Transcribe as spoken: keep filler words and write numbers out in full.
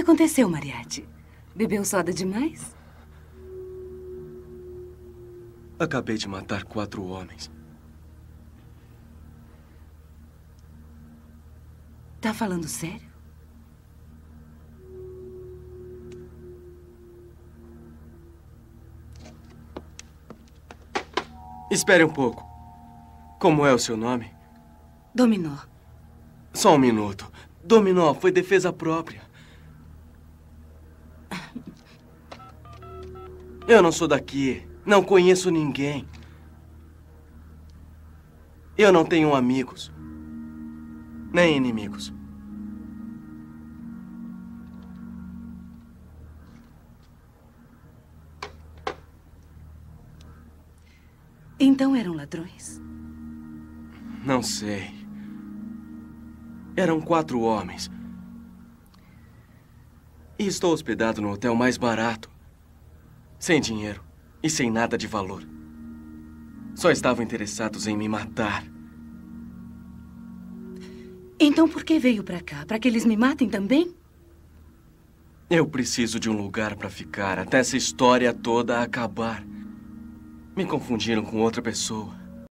aconteceu, Mariachi? Bebeu soda demais? Acabei de matar quatro homens. Tá falando sério? Espere um pouco. Como é o seu nome? Dominó. Só um minuto. Dominó, foi defesa própria. Eu não sou daqui. Não conheço ninguém. Eu não tenho amigos. Nem inimigos. Então eram ladrões? Não sei. Eram quatro homens. E estou hospedado no hotel mais barato. Sem dinheiro e sem nada de valor. Só estavam interessados em me matar. Então por que veio pra cá? Pra que eles me matem também? Eu preciso de um lugar pra ficar até essa história toda acabar. Me confundiram com outra pessoa.